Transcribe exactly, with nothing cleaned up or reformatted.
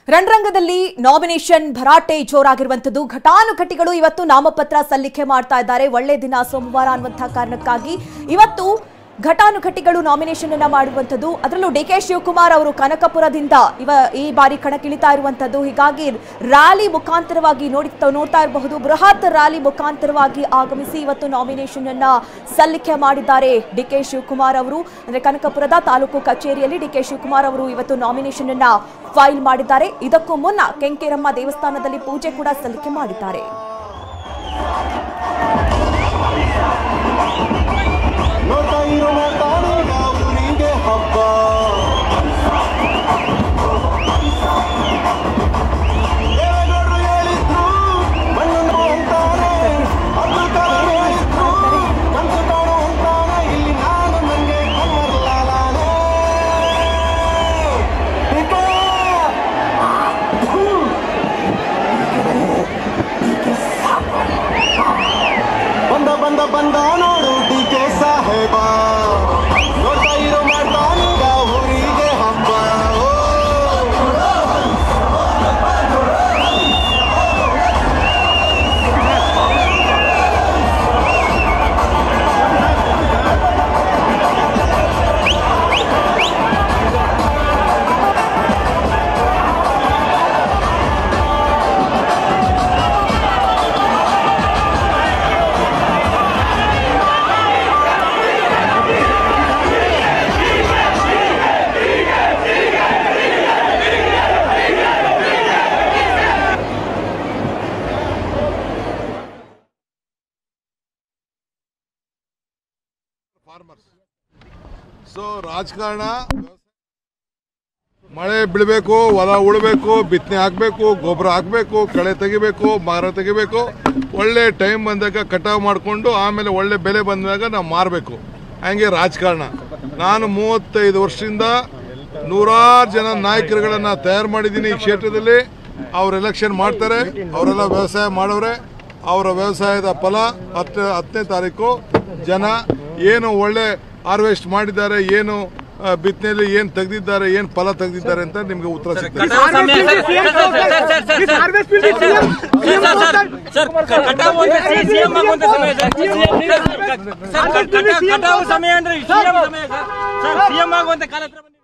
ರಣರಂಗದಲ್ಲಿ ನಾಮಿನೇಷನ್ ಭರಾಟೆ ಜೋರಾಗಿರುವಂತದ್ದು ಘಟಾನುಘಟಿಗಳು ಇವತ್ತು ನಾಮಪತ್ರ ಸಲ್ಲಿಕೆ ಮಾಡ್ತಾ ಇದ್ದಾರೆ. ಒಳ್ಳೆ ದಿನ ಸೋಮವಾರ ಅನ್ನುವಂತ ಕಾರಣಕ್ಕಾಗಿ ಇವತ್ತು ಘಟಾನುಘಟಿಗಳು ನಾಮಿನೇಷನ್ ಅನ್ನ ಮಾಡುವಂತದ್ದು. ಅದರಲ್ಲೂ ಡಿ ಕೆ ಶಿವಕುಮಾರ್ ಅವರು ಕನಕಪುರದಿಂದ ಇವ ಈ ಬಾರಿ ಕಣಕ್ಕಿಳಿತಾ ಇರುವಂತದ್ದು. ಹೀಗಾಗಿ ರ್ಯಾಲಿ ಮುಖಾಂತರವಾಗಿ ನೋಡಿ ನೋಡ್ತಾ ಇರಬಹುದು, ಬೃಹತ್ ರ್ಯಾಲಿ ಮುಖಾಂತರವಾಗಿ ಆಗಮಿಸಿ ಇವತ್ತು ನಾಮಿನೇಷನ್ ಅನ್ನ ಸಲ್ಲಿಕೆ ಮಾಡಿದ್ದಾರೆ ಡಿ ಕೆ ಶಿವಕುಮಾರ್ ಅವರು. ಅಂದ್ರೆ ಕನಕಪುರದ ತಾಲೂಕು ಕಚೇರಿಯಲ್ಲಿ ಡಿ ಕೆ ಶಿವಕುಮಾರ್ ಅವರು ಇವತ್ತು ನಾಮಿನೇಷನ್ ಅನ್ನ ಫೈಲ್ ಮಾಡಿದ್ದಾರೆ. ಇದಕ್ಕೂ ಮುನ್ನ ಕೆಂಕೇರಮ್ಮ ದೇವಸ್ಥಾನದಲ್ಲಿ ಪೂಜೆ ಕೂಡ ಸಲ್ಲಿಕೆ ಮಾಡಿದ್ದಾರೆ. ಬಂದ ಬಂದ ನೋಡು ಡಿ ಕೆ ಸಾಹೇಬ, ನೋಡ್ತಾ ಇರೋ ಮಾಡ್ತಾನೀಗ ಊರಿಗೆ ಹಬ್ಬ. ಸೊ ರಾಜಕಾರಣ ಮಳೆ ಬೀಳಬೇಕು, ಹೊಲ ಉಳಬೇಕು, ಬಿತ್ತನೆ ಹಾಕಬೇಕು, ಗೊಬ್ಬರ ಹಾಕಬೇಕು, ಕಳೆ ತೆಗಿಬೇಕು, ಮರ ತೆಗಿಬೇಕು. ಒಳ್ಳೆ ಟೈಮ್ ಬಂದಾಗ ಕಟಾವು ಮಾಡಿಕೊಂಡು ಆಮೇಲೆ ಒಳ್ಳೆ ಬೆಲೆ ಬಂದಾಗ ನಾವು ಮಾರಬೇಕು. ಹಂಗೆ ರಾಜಕಾರಣ. ನಾನು ಮೂವತ್ತೈದು ವರ್ಷದಿಂದ ನೂರಾರು ಜನ ನಾಯಕರುಗಳನ್ನು ತಯಾರು ಮಾಡಿದ್ದೀನಿ ಈ ಕ್ಷೇತ್ರದಲ್ಲಿ. ಅವ್ರು ಎಲೆಕ್ಷನ್ ಮಾಡ್ತಾರೆ, ಅವರೆಲ್ಲ ವ್ಯವಸಾಯ ಮಾಡೋರೆ. ಅವರ ವ್ಯವಸಾಯದ ಫಲ ಹತ್ತು ಹತ್ತನೇ ತಾರೀಕು ಜನ ಏನು ಒಳ್ಳೆ ಹಾರ್ವೆಸ್ಟ್ ಮಾಡಿದ್ದಾರೆ, ಏನು ಬಿತ್ತನೆಯಲ್ಲಿ ಏನು ತೆಗೆದಿದ್ದಾರೆ, ಏನು ಫಲ ತೆಗೆದಿದ್ದಾರೆ ಅಂತ ನಿಮ್ಗೆ ಉತ್ತರ ಸಿಗ್ತದೆ. ಕಟಾವು ಸಮಯ ಅಂದ್ರೆ